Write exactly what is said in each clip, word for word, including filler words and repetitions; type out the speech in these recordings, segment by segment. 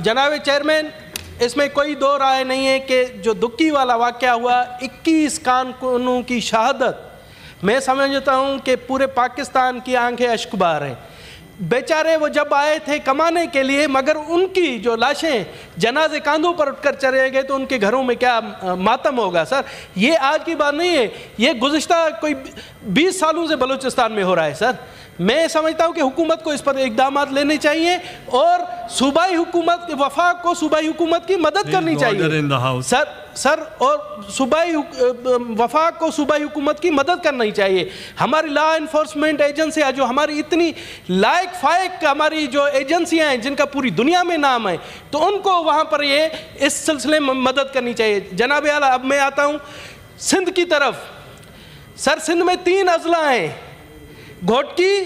جناب چیئرمین، اس میں کوئی دو رائے نہیں ہے کہ جو دکی والا واقعہ ہوا، اکیس کارکنوں کی شہادت، میں سمجھتا ہوں کہ پورے پاکستان کی آنکھیں اشک بار ہیں۔ بیچارے وہ جب آئے تھے کمانے کے لیے، مگر ان کی جو لاشیں جنازے کاندھوں پر اٹھ کر چلے گئے تو ان کے گھروں میں کیا ماتم ہوگا سر۔ یہ آج کی بات نہیں ہے، یہ گزشتہ کوئی بیس سالوں سے بلوچستان میں ہو رہا ہے سر۔ میں سمجھتا ہوں کہ حکومت کو اس پر اقدامات لینے چاہیے اور صوبائی حکومت وفاق کو صوبائی حکومت کی مدد کرنی چاہیے سر سر اور صوبائی وفاق کو صوبائی حکومت کی مدد کرنی چاہیے۔ ہماری لا انفورسمنٹ ایجنسیاں جو ہماری اتنی لائق فائق ہماری جو ایجنسیاں ہیں جن کا پوری دنیا میں نام ہے، تو ان کو وہاں پر یہ اس سلسلے میں مدد کرنی چاہیے۔ جناب اعلیٰ، اب میں آتا ہوں سندھ کی طرف۔ سر سندھ میں تین اضلاع ہیں، گھوٹکی،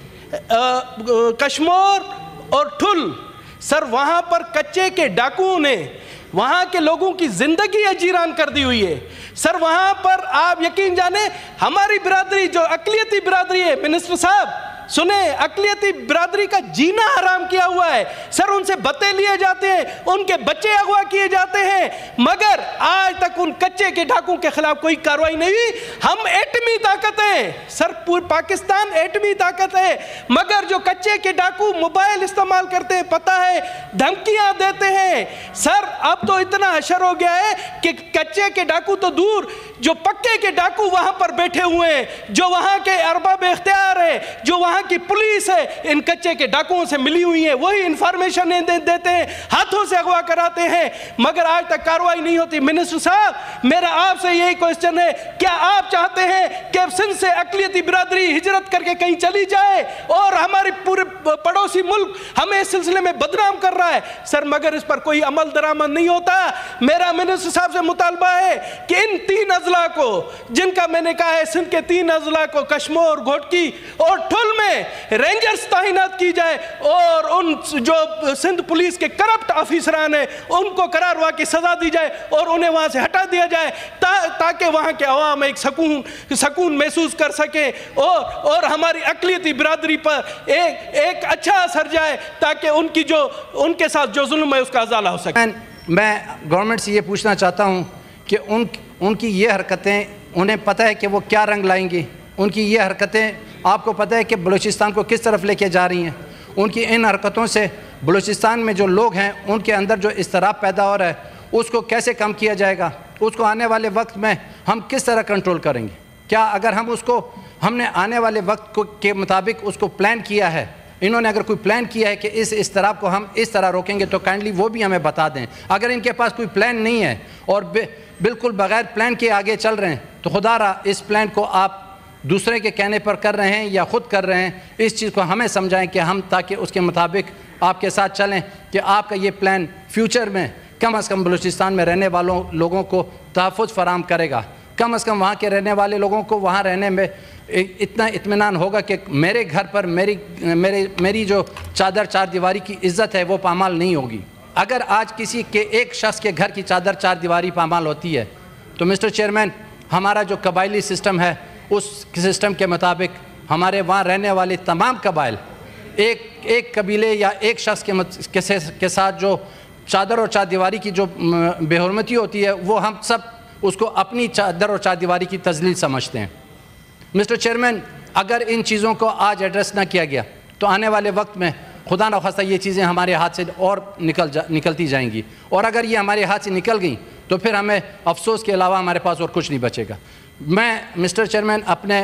کشمور اور ٹھل۔ سر وہاں پر کچے کے ڈاکوؤں نے وہاں کے لوگوں کی زندگی اجیران کر دی ہوئی ہے۔ سر وہاں پر آپ یقین جانیں، ہماری برادری جو اقلیتی برادری ہے، منسٹر صاحب سنیں، اقلیتی برادری کا جینا حرام کیا ہوا ہے۔ سر ان سے بتے لیے جاتے ہیں، ان کے بچے اغوا کیے جاتے ہیں، مگر آج تک ان کچے کے ڈاکوں کے خلاف کوئی کارروائی نہیں ہوئی۔ ہم ایٹمی طاقت ہیں سر، پورا پاکستان ایٹمی طاقت ہے، مگر جو کچے کے ڈاکو موبائل استعمال کرتے ہیں، پتہ ہے دھمکیاں دیتے ہیں۔ سر اب تو اتنا حشر ہو گیا ہے کہ کچے کے ڈاکو تو دور، جو پکے کے ڈاکو وہاں پر بیٹھے ہوئے ہیں، جو وہاں کے ارباب اختیار ہے، جو وہاں کی پولیس ہے، ان کچے کے ڈاکوؤں سے ملی ہوئی ہیں، وہی انفارمیشن دیتے ہیں، ہاتھوں سے اغوا کراتے ہیں، مگر آج تک کارروائی نہیں ہوتی۔ منسٹر صاحب میرا آپ سے یہی کوئسچن ہے، کیا آپ چاہتے ہیں کہ سندھ سے اقلیتی برادری ہجرت کر کے کہیں چلی جائے اور ہماری پورے پڑوسی ملک ہمیں اس سلسلے میں بدنام کر رہا ہے؟ سر مگر اس پر کوئی عمل درآمد نہیں ہوتا۔ میرا منسٹر صاحب سے مطالبہ ہے کہ ان تین اضلاع کو، جن کا میں نے کہا ہے سندھ کے تین اضلاع کو، کشمور، گھوٹکی اور ٹھل میں رینجرز تعینات کی جائے اور ان جو سندھ پولیس کے کرپٹ آفیسران ہیں ان کو قرار واقع سزا دی جائے اور انہیں وہاں سے ہٹا دیا جائے، تاکہ وہاں کے عوام ایک سکون سکون محسوس کر سکیں اور اور ہماری اقلیتی برادری پر ایک ایک اچھا اثر جائے، تاکہ ان کی جو ان کے ساتھ جو ظلم ہے اس کا ازالہ ہو سکے۔ میں گورنمنٹ سے یہ پوچھنا چاہتا ہوں کہ ان ان کی یہ حرکتیں، انہیں پتہ ہے کہ وہ کیا رنگ لائیں گی؟ ان کی یہ حرکتیں آپ کو پتہ ہے کہ بلوچستان کو کس طرف لے کے جا رہی ہیں؟ ان کی ان حرکتوں سے بلوچستان میں جو لوگ ہیں ان کے اندر جو اضطراب پیدا ہو رہا ہے اس کو کیسے کم کیا جائے گا؟ اس کو آنے والے وقت میں ہم کس طرح کنٹرول کریں گے؟ کیا اگر ہم اس کو ہم نے آنے والے وقت کو کے مطابق اس کو پلان کیا ہے، انہوں نے اگر کوئی پلان کیا ہے کہ اس اضطراب کو ہم اس طرح روکیں گے تو کائنڈلی وہ بھی ہمیں بتا دیں۔ اگر ان کے پاس کوئی پلان نہیں ہے اور بالکل بغیر پلان کے آگے چل رہے ہیں تو خدا را اس پلان کو آپ دوسرے کے کہنے پر کر رہے ہیں یا خود کر رہے ہیں، اس چیز کو ہمیں سمجھائیں کہ ہم تاکہ اس کے مطابق آپ کے ساتھ چلیں کہ آپ کا یہ پلان فیوچر میں کم از کم بلوچستان میں رہنے والوں لوگوں کو تحفظ فراہم کرے گا، کم از کم وہاں کے رہنے والے لوگوں کو وہاں رہنے میں اتنا اطمینان ہوگا کہ میرے گھر پر میری میرے میری جو چادر چار دیواری کی عزت ہے وہ پامال نہیں ہوگی۔ اگر آج کسی کے ایک شخص کے گھر کی چادر چار دیواری پامال ہوتی ہے تو مسٹر چیئرمین ہمارا جو قبائلی سسٹم ہے اس سسٹم کے مطابق ہمارے وہاں رہنے والے تمام قبائل ایک ایک قبیلے یا ایک شخص کے کے ساتھ جو چادر اور چار دیواری کی جو بے حرمتی ہوتی ہے وہ ہم سب اس کو اپنی چادر اور چار دیواری کی تذلیل سمجھتے ہیں۔ مسٹر چیئرمین اگر ان چیزوں کو آج ایڈریس نہ کیا گیا تو آنے والے وقت میں خدا نخواستہ یہ چیزیں ہمارے ہاتھ سے اور نکل جا نکلتی جائیں گی، اور اگر یہ ہمارے ہاتھ سے نکل گئیں تو پھر ہمیں افسوس کے علاوہ ہمارے پاس اور کچھ نہیں بچے گا۔ میں مسٹر چیئرمین اپنے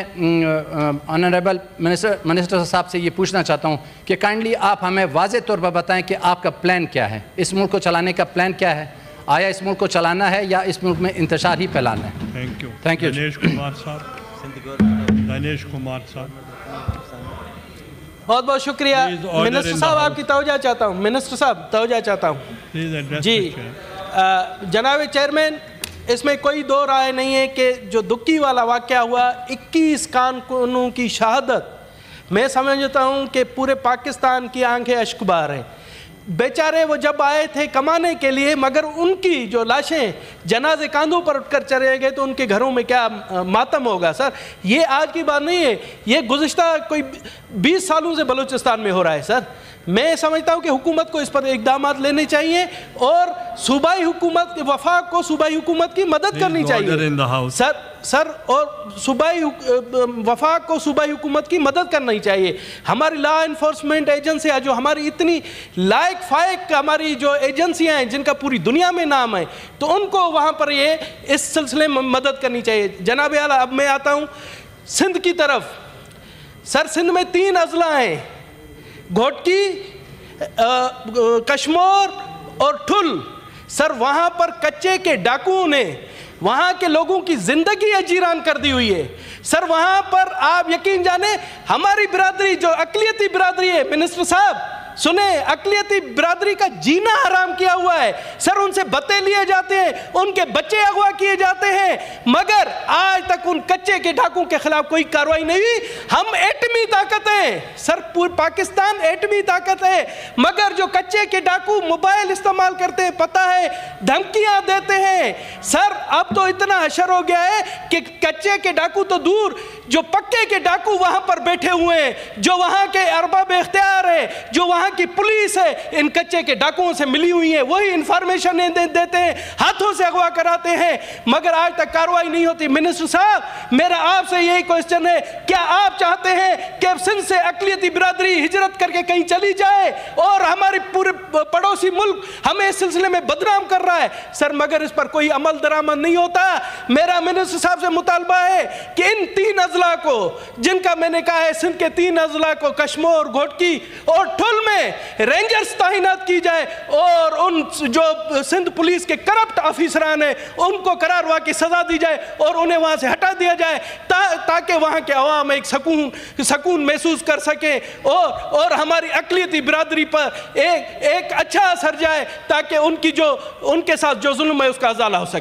آنریبل منسٹر منسٹر صاحب سے یہ پوچھنا چاہتا ہوں کہ کائنڈلی آپ ہمیں واضح طور پر بتائیں کہ آپ کا پلان کیا ہے، اس ملک کو چلانے کا پلان کیا ہے؟ آیا اس ملک کو چلانا ہے یا اس ملک میں انتشار ہی پھیلانا ہے؟ Thank you thank you Dinesh Kumar صاحب دنیش کمار صاحب بہت بہت شکریہ منسٹر صاحب، آپ کی توجہ چاہتا ہوں منسٹر صاحب توجہ چاہتا ہوں جی جناب چیئرمین، اس میں کوئی دو رائے نہیں ہے کہ جو دکی والا واقعہ ہوا، اکیس کارکنوں کی شہادت، میں سمجھتا ہوں کہ پورے پاکستان کی آنکھیں اشک بار ہیں۔ بیچارے وہ جب آئے تھے کمانے کے لیے، مگر ان کی جو لاشیں جنازے کاندھوں پر اٹھ کر چلے گئے تو ان کے گھروں میں کیا ماتم ہوگا سر۔ یہ آج کی بات نہیں ہے، یہ گزشتہ کوئی بیس سالوں سے بلوچستان میں ہو رہا ہے سر۔ میں سمجھتا ہوں کہ حکومت کو اس پر اقدامات لینے چاہیے اور صوبائی حکومت وفاق کو صوبائی حکومت کی مدد کرنی چاہیے سر سر اور صوبائی وفاق کو صوبائی حکومت کی مدد کرنی چاہیے. ہماری لا انفورسمنٹ ایجنسیاں جو ہماری اتنی لائق فائق ہماری جو ایجنسیاں ہیں جن کا پوری دنیا میں نام ہے, تو ان کو وہاں پر یہ اس سلسلے میں مدد کرنی چاہیے. جناب اعلیٰ, اب میں آتا ہوں سندھ کی طرف. سر سندھ میں تین اضلاع ہیں, گھوٹکی, کشمور اور ٹھل. سر وہاں پر کچے کے ڈاکوؤں نے وہاں کے لوگوں کی زندگی اجیران کر دی ہوئی ہے. سر وہاں پر آپ یقین جانیں ہماری برادری جو اقلیتی برادری ہے, منسٹر صاحب سنیں, اقلیتی برادری کا جینا حرام کیا ہوا ہے. سر ان سے بتے لیے جاتے ہیں, ان کے بچے اغوا کیے جاتے ہیں, مگر آج تک ان کچے کے ڈاکوں کے خلاف کوئی کارروائی نہیں ہوئی. ہم ایٹمی طاقت ہیں سر, پورا پاکستان ایٹمی طاقت ہے, مگر جو کچے کے ڈاکو موبائل استعمال کرتے ہیں, پتہ ہے دھمکیاں دیتے ہیں. سر اب تو اتنا حشر ہو گیا ہے کہ کچے کے ڈاکو تو دور, جو پکے کے ڈاکو وہاں پر بیٹھے ہوئے ہیں, جو وہاں کے ارباب اختیار ہے, جو وہاں کی پولیس ہے, ان کچے کے ڈاکوؤں سے ملی ہوئی ہیں, وہی انفارمیشن دیتے ہیں, ہاتھوں سے اغوا کراتے ہیں, مگر آج تک کارروائی نہیں ہوتی. منسٹر صاحب میرا آپ سے یہی کوئسچن ہے, کیا آپ چاہتے ہیں کہ سندھ سے اقلیتی برادری ہجرت کر کے کہیں چلی جائے اور ہماری پورے پڑوسی ملک ہمیں اس سلسلے میں بدنام کر رہا ہے؟ سر مگر اس پر کوئی عمل درآمد نہیں ہوتا. میرا منسٹر صاحب سے مطالبہ ہے کہ ان تین اضلاع کو, جن کا میں نے کہا ہے سندھ کے تین اضلاع کو, کشمور, گھوٹکی اور ٹھل میں رینجرز تعینات کی جائے, اور ان جو سندھ پولیس کے کرپٹ آفیسران ہیں ان کو قرار واقعی سزا دی جائے اور انہیں وہاں سے ہٹا دیا جائے, تاکہ وہاں کے عوام ایک سکون سکون محسوس کر سکیں اور اور ہماری اقلیتی برادری پر ایک ایک اچھا اثر جائے, تاکہ ان کی جو ان کے ساتھ جو ظلم ہے اس کا ازالہ ہو سکے.